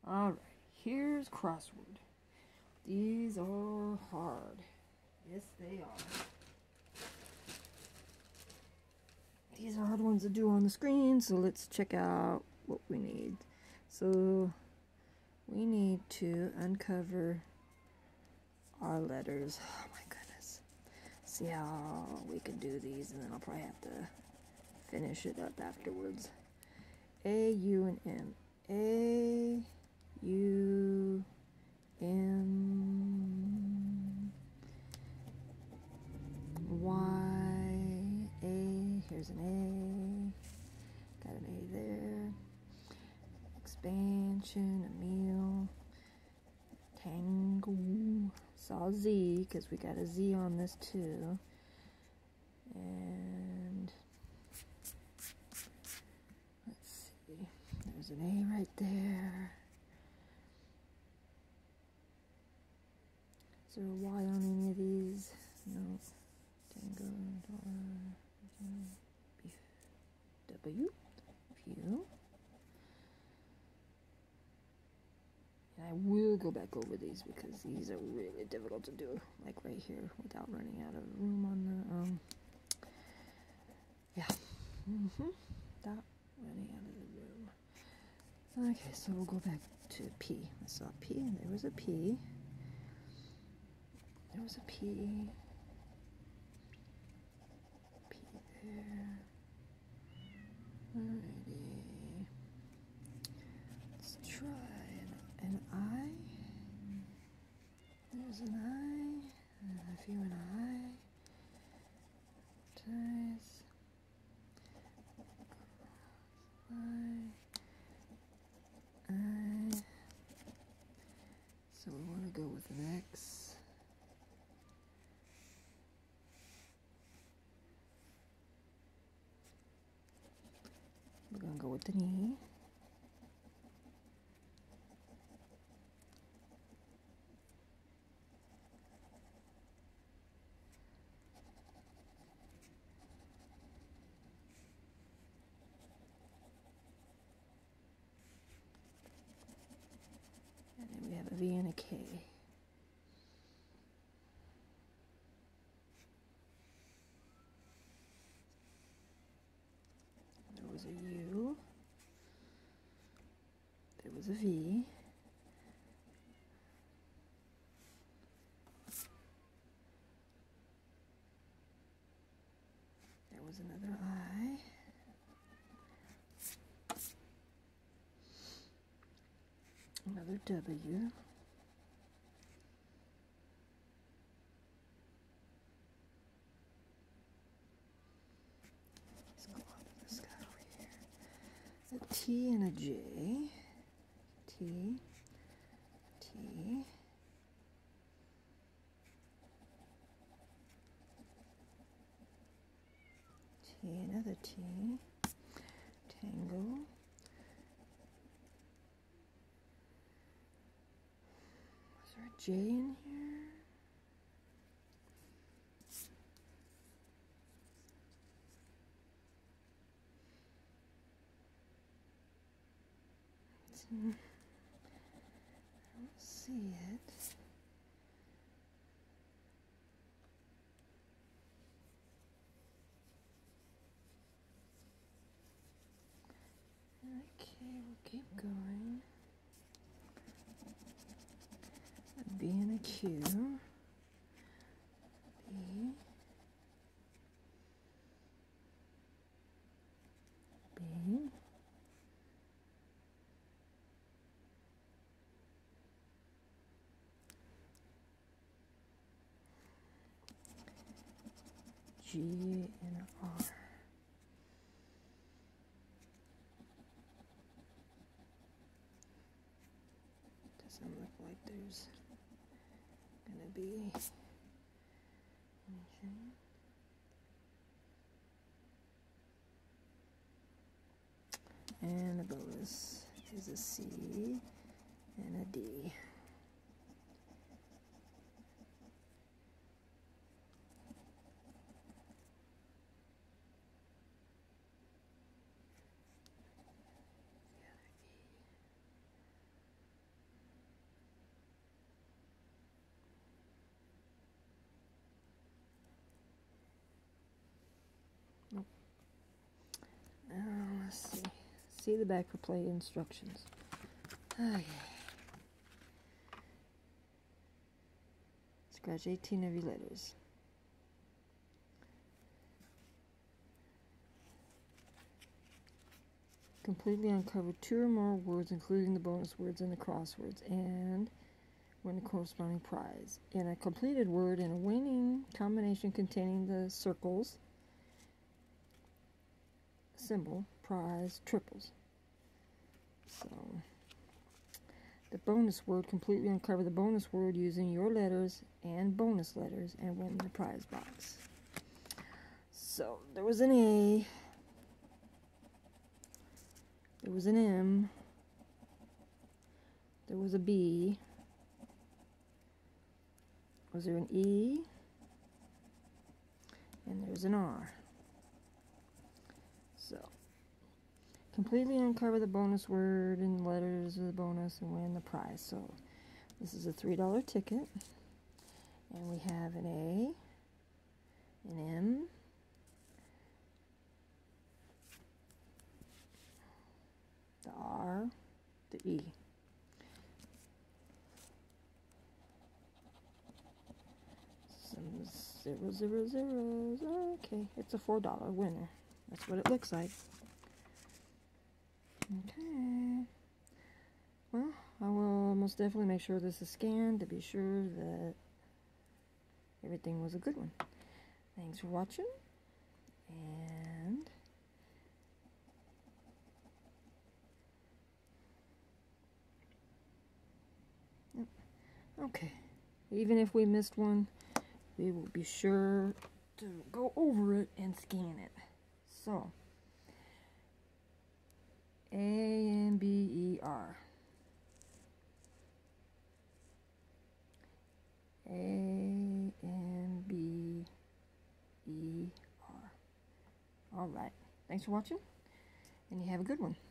Alright, here's crossword. These are hard. Yes, they are. These are hard ones to do on the screen, so let's check out what we need. So we need to uncover our letters. Oh my goodness. See how we can do these, and then I'll probably have to finish it up afterwards. A, U, and M. A, U, M, Y, A. Here's an A. Got an A there. Expansion, a meal. Tangle. Saw Z, because we got a Z on this too. And let's see. There's an A right there. Is there a Y on any of these? No. Tango, W, View. And I will go back over these because these are really difficult to do, like right here, without running out of room on the, without running out of the room. Okay, so we'll go back to P. I saw P, and there was a P. There was a P. P there. Alrighty. Let's try an I. There's an I. And a few an I. Ties. I. So we want to go with an X. We're going to go with an E. And then we have a V and a K. There was a U. There was a V. There was another I. Another W. Let's go on to this guy over here. A T and a J. T. T. T, another T. Tango. Was there a J in here? I don't see it. Okay, we'll keep going. A B and a Q. B. B. G and an R. Doesn't look like there's gonna be anything. And the bonus is a C and a D. See the back for play instructions. Okay. Scratch 18 of your letters. Completely uncover 2 or more words, including the bonus words and the crosswords, and win the corresponding prize. In a completed word in a winning combination containing the circles, symbol, prize, triples. So, the bonus word, completely uncover the bonus word using your letters and bonus letters and win the prize box. So, there was an A. There was an M. There was a B. Was there an E? And there's an R. So, completely uncover the bonus word and the letters of the bonus and win the prize. So, this is a $3 ticket. And we have an A, an M, the R, the E. Some 0, 0, 0s. Okay, it's a $4 winner. That's what it looks like. Okay. Well, I will most definitely make sure this is scanned to be sure that everything was a good one. Thanks for watching. And okay, even if we missed one, we will be sure to go over it and scan it. So, A-M-B-E-R. A-M-B-E-R. All right. Thanks for watching, and you have a good one.